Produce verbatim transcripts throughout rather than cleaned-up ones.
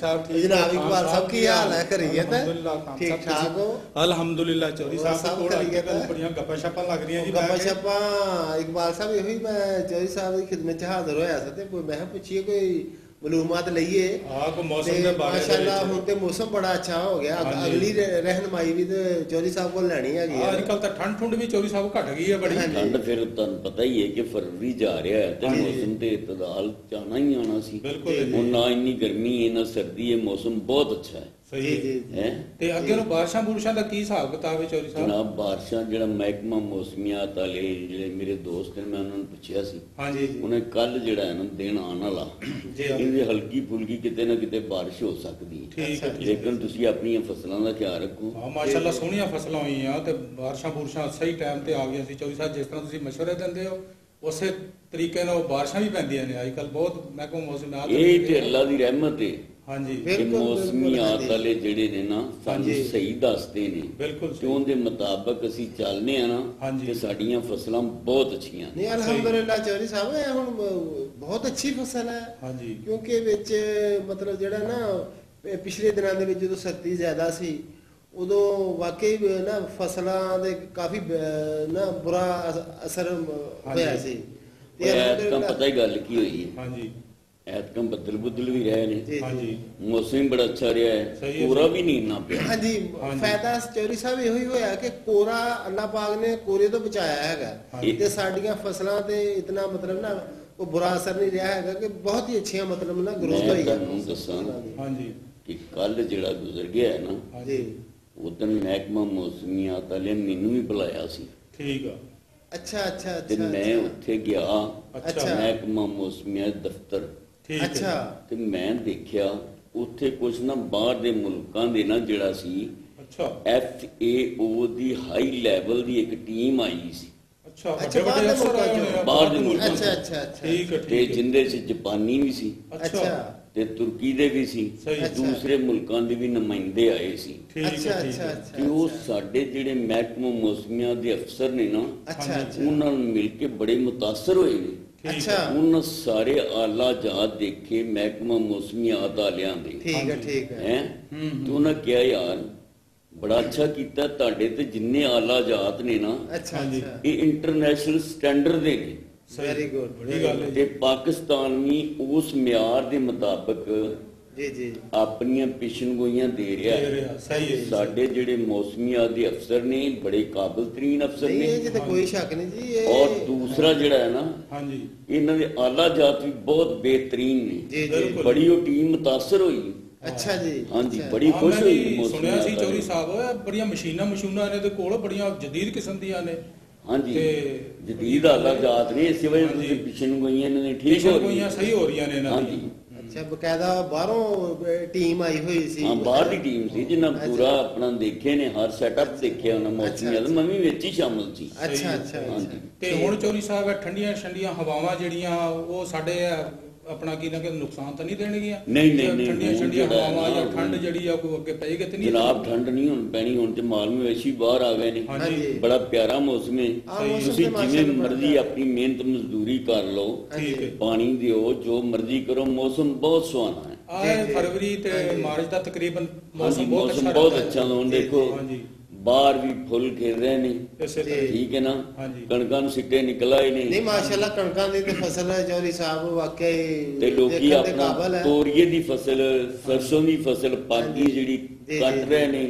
साहब ठीक जनाब इकबाल साहब की हाल है खैरियत है ठीक ठाक हो अल्हम्दुलिल्लाह चौधरी साहब कोल आके तो बड़ियां गप्पां शप्पां लग रही जी गप्पां शप्पां इकबाल साहब यही मैं चौधरी साहब की खिदमत च हाजिर होया सा ते मैं पूछिए कोई मालूमात लईए हां को मौसम दे बारे माशाल्लाह हुण ते मौसम बड़ा अच्छा हो गया अगली रहनुमाई भी ते चौधरी साहब को लेनी है आजकल तो ठंड ठुंड भी चौधरी साहब घट गई है बड़ी ठंड फिर तुहानू पता ही है कि फरवरी जा रहा है ते मौसम ते इतदाल जाना ही आना सी बिल्कुल हुण ना इन्नी गर्मी है ना सर्दी है मौसम बहुत अच्छा है सही है ते अगे नु बारिशां बुरिशां दा की हिसाब किताब है चौधरी साहब जनाब बारिशां जेड़ा महकमा मौसमियात वाले जेड़े मेरे दोस्त ने मैं उन्होंने पूछया सी हां जी उन्हें कल जेड़ा है ना दिन आने वाला इनदी हल्की फुल्की किते ना किते बारिश हो सकदी है ठीक है लेकिन तुसी अपनी फसलों का ख्याल रखो हां माशाल्लाह सोहणियां फसलां होईयां ते बारिशां बुरिशां सही टाइम ते आ गईयां सी चौधरी साहब जिस तरह तुसी मशवरे दिंदे हो उसे तरीके नाल बारिशां भी पैंदियां ने अजकल बहुत महकमा मौसमियात ये ते अल्लाह दी रहमत है हाँ जी मौसमियात वाले जेड़े ने ना सानू सही दसदे ने बिल्कुल ते उनदे मुताबिक ਅਸੀਂ ਚੱਲਨੇ ਆ ਨਾ ਤੇ ਸਾਡੀਆਂ ਫਸਲਾਂ ਬਹੁਤ ਅੱਛੀਆਂ ਨੇ ਅਲਹਮਦੁਲਿल्लाह चौधरी साहब ਇਹ ਹੁਣ ਬਹੁਤ ਅੱਛੀ ਫਸਲ ਹੈ ਹਾਂ ਜੀ ਕਿਉਂਕਿ ਵਿੱਚ ਮਤਲਬ ਜਿਹੜਾ ਨਾ ਪਿਛਲੇ ਦਿਨਾਂ ਦੇ ਵਿੱਚ ਜਦੋਂ ਸਰਦੀ ਜ਼ਿਆਦਾ ਸੀ ਉਦੋਂ ਵਾਕਈ ਨਾ ਫਸਲਾਂ ਦੇ ਕਾਫੀ ਨਾ ਬੁਰਾ ਅਸਰ ਹੋਇਆ ਸੀ ਤੇ ਤਾਂ ਪਤਾ ਹੀ ਗੱਲ ਕੀ ਹੋਈ ਹਾਂ ਜੀ ਐਤਕਾਂ ਬੱਦਲ ਬੁੱਦਲ ਵੀ ਰਹੇ ਨੇ ਹਾਂ ਜੀ ਮੌਸਮ ਬੜਾ ਅੱਛਾ ਰਿਹਾ ਹੈ ਕੋਰਾ ਵੀ ਨਹੀਂ ਇੰਨਾ ਪਿਆ ਹਾਂ ਜੀ ਫਾਇਦਾ ਚੌਧਰੀ ਸਾਹਿਬ ਇਹੋ ਹੀ ਹੋਇਆ ਕਿ ਕੋਰਾ ਅੱਲਾਹ ਪਾਕ ਨੇ ਕੋਰੇ ਤੋਂ ਬਚਾਇਆ ਹੈਗਾ ਤੇ ਸਾਡੀਆਂ ਫਸਲਾਂ ਤੇ ਇਤਨਾ ਮਤਲਬ ਨਾ ਉਹ ਬੁਰਾ ਅਸਰ ਨਹੀਂ ਰਿਹਾ ਹੈਗਾ ਕਿ ਬਹੁਤ ਹੀ ਅੱਛੀਆਂ ਮਤਲਬ ਨਾ ਗਰੋਥ ਹੋਈ ਹੈ ਤੁਹਾਨੂੰ ਦੱਸਾਂ ਹਾਂ ਜੀ ਕਿ ਕੱਲ ਜਿਹੜਾ ਗੁਜ਼ਰ ਗਿਆ ਹੈ ਨਾ ਜੀ ਉਦੋਂ ਮਹਿਕਮਾ ਮੌਸਮੀਆਤ ਵਾਲੇ ਮੈਨੂੰ ਵੀ ਬੁਲਾਇਆ ਸੀ ਠੀਕ ਆ ਅੱਛਾ ਅੱਛਾ ਤੇ ਮੈਂ ਉੱਥੇ ਗਿਆ ਅੱਛਾ ਮਹਿਕਮਾ ਮੌਸਮੀਆਤ ਦਫ਼ਤਰ ਅੱਛਾ ਤੇ ਮੈਂ ਦੇਖਿਆ ਉੱਥੇ ਕੁਝ ਨਾ ਬਾਹਰ ਦੇ ਮੁਲਕਾਂ ਦੇ ਨਾ ਜਿਹੜਾ ਸੀ ਅੱਛਾ ਐਫ ਏ ਓ ਦੀ ਹਾਈ ਲੈਵਲ ਦੀ ਇੱਕ ਟੀਮ ਆਈ ਸੀ ਅੱਛਾ ਵੱਡੇ ਵੱਡੇ ਅਫਸਰ ਆਏ ਹੋਣੇ ਬਾਹਰ ਦੇ ਮੁਲਕਾਂ ਅੱਛਾ ਅੱਛਾ ਠੀਕ ਹੈ ਤੇ ਜਿੰਦੇ ਚ ਜਾਪਾਨੀ ਵੀ ਸੀ ਅੱਛਾ ਤੇ ਤੁਰਕੀ ਦੇ ਵੀ ਸੀ ਦੂਸਰੇ ਮੁਲਕਾਂ ਦੇ ਵੀ ਨੁਮਾਇੰਦੇ ਆਏ ਸੀ ਅੱਛਾ ਅੱਛਾ ਤੇ ਉਹ ਸਾਡੇ ਜਿਹੜੇ ਮਹਿਕਮਾ ਮੌਸਮੀਆਂ ਦੇ ਅਫਸਰ ਨੇ ਨਾ ਉਹਨਾਂ ਨਾਲ ਮਿਲ ਕੇ ਬੜੇ ਮੁਤਾਸਰ ਹੋਏ ਨੇ ਅੱਛਾ ਉਹਨਾਂ ਸਾਰੇ ਆਲਾ ਜਾਤ ਦੇਖੇ ਮਹਿਕਮਾ ਮੌਸਮੀਆਤ ਵਾਲਿਆਂ ਦੇ ਠੀਕ ਹੈ ਠੀਕ ਹੈ ਤੇ ਉਹਨਾਂ ਕਿਹਾ ਯਾਰ ਬੜਾ ਅੱਛਾ ਕੀਤਾ ਤੁਹਾਡੇ ਤੇ ਜਿੰਨੇ ਆਲਾ ਜਾਤ ਨੇ ਨਾ ਅੱਛਾ ਇਹ ਇੰਟਰਨੈਸ਼ਨਲ ਸਟੈਂਡਰਡ ਦੇ ਨੇ ਵੈਰੀ ਗੁੱਡ ਬੜੀ ਗੱਲ ਹੈ ਤੇ ਪਾਕਿਸਤਾਨ ਵੀ ਉਸ ਮਿਆਰ ਦੇ ਮੁਤਾਬਕ ਜੀ ਜੀ ਆਪਣੀਆਂ ਪੇਸ਼ਨਗੋਈਆਂ ਦੇ ਰਿਹਾ ਹੈ। ਸਹੀ ਹੈ। ਸਾਡੇ ਜਿਹੜੇ ਮੌਸਮੀਆਤ ਦੇ ਅਫਸਰ ਨੇ ਬੜੇ ਕਾਬਿਲ ਤਰੀਨ ਅਫਸਰ ਨੇ, ਇਹ ਤੇ ਕੋਈ ਸ਼ੱਕ ਨਹੀਂ ਜੀ। ਇਹ ਔਰ ਦੂਸਰਾ ਜਿਹੜਾ ਹੈ ਨਾ, ਹਾਂਜੀ, ਇਹਨਾਂ ਦੇ ਆਲਾ ਜਾਤ ਵੀ ਬਹੁਤ ਬਿਹਤਰੀਨ ਨੇ। ਜੀ ਜੀ, ਬੜੀ ਉਹ ਟੀਮ ਮੁਤਾਸਰ ਹੋਈ। ਅੱਛਾ ਜੀ, ਹਾਂਜੀ, ਬੜੀ ਖੁਸ਼ ਹੋਈ। ਸੁਣਿਆ ਸੀ ਚੌਧਰੀ ਸਾਹਿਬ ਬੜੀਆਂ ਮਸ਼ੀਨਾਂ ਮਸ਼ੀਨਾਂ ਇਹਨਾਂ ਦੇ ਕੋਲ ਬੜੀਆਂ ਜਦੀਦ ਕਿਸਮ ਦੀਆਂ ਨੇ। ਹਾਂਜੀ, ਜਦੀਦ ਆਲਾ ਜਾਤ ਨੇ, ਇਸੇ ਵਜ੍ਹਾ ਤੋਂ ਪੇਸ਼ਨਗੋਈਆਂ ਇਹਨਾਂ ਨੇ ਠੀਕ ਹੋ ਰਹੀਆਂ, ਸਹੀ ਹੋ ਰਹੀਆਂ ਨੇ ਇਹਨਾਂ ਦੀ। ਅੱਛਾ, ਬਕਾਇਦਾ ਬਾਹਰੋਂ ਟੀਮ ਆਈ ਹੋਈ ਸੀ? ਹਾਂ, ਬਾਹਰ ਦੀ ਟੀਮ ਸੀ ਜਿਨ੍ਹਾਂ ਪੂਰਾ ਆਪਣਾ ਦੇਖੇ ਨੇ, ਹਰ ਸੈਟਅਪ ਦੇਖਿਆ ਉਹਨਾਂ ਮੌਸਮੀਆਂ ਦਾ। ਮੈਂ ਵੀ ਵਿੱਚ ਹੀ ਸ਼ਾਮਲ ਸੀ। ਅੱਛਾ ਅੱਛਾ। ਹਾਂਜੀ, ਤੇ ਹੁਣ ਚੌਧਰੀ ਸਾਹਿਬ ਠੰਡੀਆਂ ਠੰਡੀਆਂ ਹਵਾਵਾਂ ਜਿਹੜੀਆਂ ਉਹ ਸਾਡੇ ਆਪਣਾ ਕੀ ਨਾ ਕਿ ਨੁਕਸਾਨ ਤਾਂ ਨਹੀਂ ਦੇਣਗੀਆਂ? ਨਹੀਂ ਨਹੀਂ ਨਹੀਂ, ਠੰਡੀਆਂ ਠੰਡੀਆਂ ਹਵਾਵਾਂ ਜਾਂ ਠੰਡ ਜਿਹੜੀ ਆ ਕੋਈ ਅੱਗੇ ਪਏਗੀ ਤੇ ਨਹੀਂ? ਜਨਾਬ, ਠੰਡ ਨਹੀਂ ਹੁਣ ਪੈਣੀ। ਹੁਣ ਤੇ ਮਾਲੂਮ ਵੈਸੀ ਬਾਹਰ ਆ ਗਏ ਨੇ। ਬੜਾ ਪਿਆਰਾ ਮੌਸਮ ਹੈ। ਤੁਸੀਂ ਜਿਵੇਂ ਮਰਜ਼ੀ ਆਪਣੀ ਮਿਹਨਤ ਮਜ਼ਦੂਰੀ ਕਰ ਲਓ, ਪਾਣੀ ਦਿਓ, ਜੋ ਮਰਜ਼ੀ ਕਰੋ, ਮੌਸਮ ਬਹੁਤ ਸੁਹਾਣਾ ਹੈ। ਆਹ ਫਰਵਰੀ ਤੇ ਮਾਰਚ ਦਾ ਤਕਰੀਬਨ ਮੌਸਮ ਬਹੁਤ ਅੱਛਾ। ਹੁਣ ਦੇਖੋ ਬਾਹਰ ਵੀ ਫੁੱਲ ਖਿਲ ਰਹੇ ਨੇ, ਠੀਕ ਹੈ ਨਾ। ਕਣਕਾਂ ਨੂੰ ਸਿੱਟੇ ਨਿਕਲ ਆਏ ਨੇ। ਨਹੀਂ, ਮਾਸ਼ਾਅੱਲਾ ਕਣਕਾਂ ਦੀ ਤੇ ਫਸਲ ਹੈ ਚੌਧਰੀ ਸਾਹਿਬ, ਵਾਕਈ। ਤੇ ਲੋਕੀ ਆਪਣਾ ਤੋਰੀਏ ਦੀ ਫਸਲ, ਸਰਸੋਂ ਦੀ ਫਸਲ, ਪਾਗੀ ਜਿਹੜੀ ਕੱਟ ਰਹੇ ਨੇ,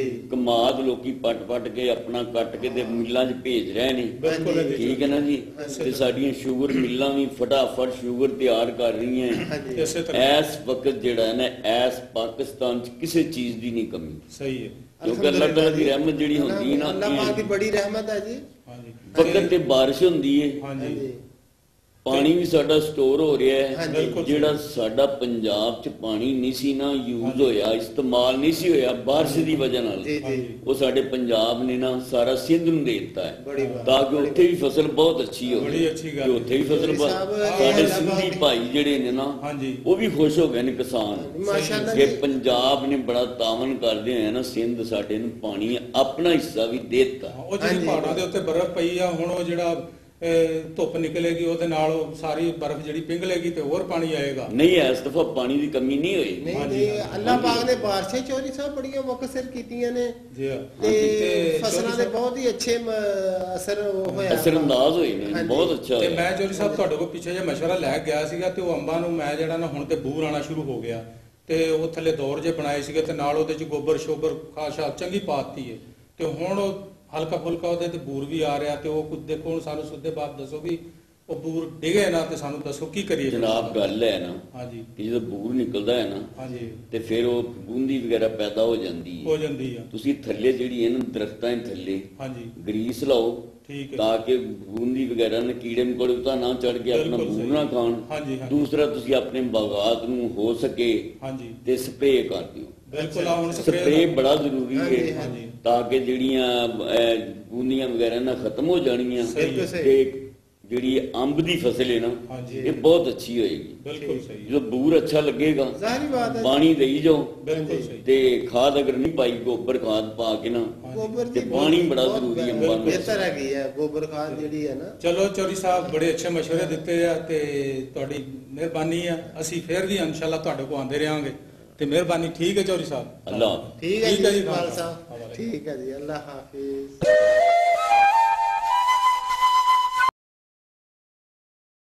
ਕਮਾਦ ਲੋਕੀ ਪੱਟ ਪੱਟ ਕੇ ਆਪਣਾ ਕੱਟ ਕੇ ਤੇ ਮਿੱਲਾਂ 'ਚ ਭੇਜ ਰਹੇ ਨੇ, ਠੀਕ ਹੈ ਨਾ ਜੀ। ਤੇ ਸਾਡੀਆਂ ਸ਼ੂਗਰ ਮਿੱਲਾਂ ਵੀ ਫਟਾਫਟ ਸ਼ੂਗਰ ਤਿਆਰ ਕਰ ਰਹੀਆਂ। ਇਸ ਵਕਤ ਜਿਹੜਾ ਹੈ ਨਾ, ਇਸ ਪਾਕਿਸਤਾਨ 'ਚ ਕਿਸੇ ਚੀਜ਼ ਦੀ ਨਹੀਂ ਕਮੀ। ਸਹੀ ਹੈ, ਕਿਉਂਕਿ ਅੱਲਾਹ ਤਾਲਾ ਦੀ ਰਹਿਮਤ ਜਿਹੜੀ ਹੁੰਦੀ ਨਾ, ਅੱਲਾਹ ਪਾਕ ਦੀ ਬੜੀ ਰਹਿਮਤ ਹੈ ਜੀ। ਵਕਤ ਤੇ ਬਾਰਿਸ਼ ਹੁੰਦੀ ਹੈ, ਪਾਣੀ ਵੀ ਸਾਡਾ ਸਟੋਰ ਹੋ ਰਿਹਾ ਹੈ। ਜਿਹੜਾ ਸਾਡਾ ਪੰਜਾਬ 'ਚ ਪਾਣੀ ਨਹੀਂ ਸੀ ਨਾ ਯੂਜ਼ ਹੋਇਆ, ਇਸਤੇਮਾਲ ਨਹੀਂ ਸੀ ਹੋਇਆ ਬਾਰਿਸ਼ ਦੀ ਵਜ੍ਹਾ ਨਾਲ, ਉਹ ਸਾਡੇ ਪੰਜਾਬ ਨੇ ਨਾ ਸਾਰਾ ਸਿੰਧ ਨੂੰ ਦੇ ਦਿੱਤਾ ਹੈ, ਤਾਂ ਕਿ ਉੱਥੇ ਵੀ ਫਸਲ ਬਹੁਤ ਅੱਛੀ ਹੋਵੇ। ਉੱਥੇ ਵੀ ਫਸਲ, ਸਾਡੇ ਸਿੰਧੀ ਭਾਈ ਜਿਹੜੇ ਨੇ ਨਾ, ਉਹ ਵੀ ਖੁਸ਼ ਹੋ ਗਏ ਨੇ ਕਿਸਾਨ, ਕਿ ਪੰਜਾਬ ਨੇ ਬੜਾ ਤਾਵਨ ਕਰਦੇ ਹੋਏ ਨਾ ਸਿੰਧ ਸਾਡੇ ਨੂੰ ਪਾਣੀ ਆਪਣਾ ਹਿੱਸਾ ਵੀ ਦੇ ਦਿੱਤਾ। ਉਹ ਜਿਹੜੀ ਪਹਾੜਾਂ ਦੇ ਉੱਤੇ ਬਰਫ਼ ਪਈ ਆ, ਹੁਣ ਉਹ ਜਿਹੜਾ ਇਹ ਧੁੱਪ ਨਿਕਲੇਗੀ ਉਹਦੇ ਨਾਲ ਉਹ ਸਾਰੀ ਬਰਫ਼ ਜਿਹੜੀ ਪਿਘਲੇਗੀ ਤੇ ਹੋਰ ਪਾਣੀ ਆਏਗਾ। ਨਹੀਂ ਇਸ ਦਫਾ ਪਾਣੀ ਦੀ ਕਮੀ ਨਹੀਂ ਹੋਈ। ਨਹੀਂ ਹਾਂਜੀ, ਨਹੀਂ ਹਾਂਜੀ। ਅੱਲਾਹ ਪਾਕ ਨੇ ਬਾਰਿਸ਼ਾਂ ਚੋਰੀ ਸਾਹਿਬ ਬੜੀਆਂ ਮੁਕੱਸਰ ਕੀਤੀਆਂ ਨੇ ਜੀ ਹਾਂ। ਤੇ ਤੇ ਫਸਲਾਂ ਦੇ ਚੌਧਰੀ ਬਹੁਤ ਹੀ ਅੱਛੇ ਮ- ਅਸਰ ਹੋਇਆ ਅਸਰਅੰਦਾਜ਼ ਹੋਏ ਨੇ, ਹਾਂਜੀ। ਬਹੁਤ ਅੱਛਾ ਤੇ ਹੋਇਆ। ਮੈਂ ਚੌਧਰੀ ਸਾਹਿਬ ਤੁਹਾਡੇ ਕੋਲ ਪਿੱਛੇ ਜੇ ਮਸ਼ਵਰਾ ਲੈ ਕੇ ਗਿਆ ਸੀਗਾ ਤੇ ਉਹ ਅੰਬਾਂ ਨੂੰ ਮੈਂ ਜਿਹੜਾ ਨਾ ਹੁਣ ਤੇ ਬੂਰ ਆਣਾ ਸ਼ੁਰੂ ਹੋ ਗਿਆ ਤੇ ਉਹ ਥੱਲੇ ਦੌਰ ਜੇ ਬਣਾਏ ਸੀਗੇ ਤੇ ਨਾਲ ਉਹਦੇ ਚ ਗੋਬਰ ਸ਼ੋਬਰ ਖਾਸ਼ਾ ਚੰਗੀ ਪਾਤੀ ਹੈ ਤੇ ਹੁਣ ਉਹ ਹਲਕਾ ਫੁਲਕਾ ਉਹਦੇ ਤੇ ਬੂਰ ਵੀ ਆ ਰਿਹਾ ਤੇ ਉਹ ਕੁਝ ਦੇਖੋ ਹੁਣ ਸਾਨੂੰ ਸਿੱਧੇ ਬਾਪ ਦੱਸੋ ਵੀ ਉਹ ਬੂਰ ਡਿਗੇ ਨਾ ਤੇ ਸਾਨੂੰ ਦੱਸੋ ਕੀ ਕਰੀਏ ਜਨਾਬ ਗੱਲ ਹੈ ਨਾ ਹਾਂਜੀ ਕਿ ਜਦੋਂ ਬੂਰ ਨਿਕਲਦਾ ਹੈ ਨਾ ਹਾਂਜੀ ਤੇ ਫਿਰ ਉਹ ਬੂੰਦੀ ਵਗੈਰਾ ਪੈਦਾ ਹੋ ਜਾਂਦੀ ਹੋ ਹੈ। ਜਾਂਦੀ ਆ ਤੁਸੀਂ ਥੱਲੇ ਜਿਹੜੀ ਹੈ ਨਾ ਦਰਖਤਾਂ ਦੇ ਥੱਲੇ ਹਾਂਜੀ ਗਰੀਸ ਲਾਓ ਠੀਕ ਹੈ ਤਾਂ ਕਿ ਬੂੰਦੀ ਵਗੈਰਾ ਨੇ ਕੀੜੇ ਮਕੌੜੇ ਤਾਂ ਨਾ ਚੜ ਕੇ ਆਪਣਾ ਬਿਲਕੁਲ ਬੂਰ ਸਹੀ। ਨਾ ਖਾਣ। ਹਾਂਜੀ ਹਾਂਜੀ ਦੂਸਰਾ ਤੁਸੀਂ ਆਪਣੇ ਬਾਗਾਤ ਨੂੰ ਹੋ ਸਕੇ ਹਾਂਜੀ ਤੇ ਸਪਰੇਅ ਕਰ ਦਿਓ। ਬਿਲਕੁਲ ਆ ਹੁਣ ਸਪਰੇਅ ਬੜਾ ਜ਼ਰੂਰੀ ਹਾਂਜੀ, ਹੈ ਹਾਂਜੀ। ਤਾਂ ਕਿ ਜਿਹੜੀਆਂ ਅਹ, ਬੂੰਦੀਆਂ ਵਗੈਰਾ ਨਾ ਖਤਮ ਹੋ ਜਾਣਗੀਆਂ ਸਹੀ ਹੈ, ਸਹੀ। ਤੇ ਜਿਹੜੀ ਅੰਬ ਦੀ ਫਸਲ ਹੈ ਨਾ ਹਾਂਜੀ ਇਹ ਬਹੁਤ ਅੱਛੀ ਹੋਏਗੀ। ਬਿਲਕੁਲ ਸਹੀ ਜਦੋਂ ਬੂਰ ਅੱਛਾ ਲੱਗੇਗਾ ਜ਼ਾਹਰੀ ਬਾਤ ਹੈ ਪਾਣੀ ਦੇਈ ਜਾਓ ਬਿਲਕੁਲ ਸਹੀ ਤੇ ਖਾਦ ਅਗਰ ਨਹੀਂ ਪਾਈ ਗੋਬਰ ਖਾਦ ਪਾ ਕੇ ਨਾ ਗੋਬਰ ਤੇ ਦੀ ਪਾਣੀ ਬੜਾ ਬਹੁਤ ਜ਼ਰੂਰੀ ਹੈ ਬਿਹਤਰ ਅੰਬਾਂ ਨੂੰ। ਬਿਹਤਰ ਹੈਗੀ ਹੈ ਗੋਬਰ ਖਾਦ ਜਿਹੜੀ ਹੈ ਨਾ। ਚਲੋ ਚੌਧਰੀ ਸਾਹਿਬ ਬੜੇ ਅੱਛੇ ਮਸ਼ਵਰੇ ਦਿੱਤੇ ਆ ਤੇ ਤੁਹਾਡੀ ਮਿਹਰਬਾਨੀ ਆ ਅਸੀਂ ਫੇਰ ਵੀ ਇਨਸ਼ਾਅੱਲਾ ਤੁਹਾਡੇ ਕੋਲ ਆਉਂਦੇ ਰਹਾਂਗੇ ਤੇ ਮਿਹਰਬਾਨੀ। ਠੀਕ ਹੈ ਚੌਧਰੀ ਸਾਹਿਬ। ਅੱਲਾ ਠੀਕ ਹੈ ਠੀਕ ਹੈ ਜੀ ਜੀ, ਇਕਬਾਲ ਖਾਨ ਸਾਹਿਬ ਸਾਹਿਬ। ਠੀਕ ਹੈ ਜੀ ਅੱਲਾਹ ਹਾਫਿਜ਼।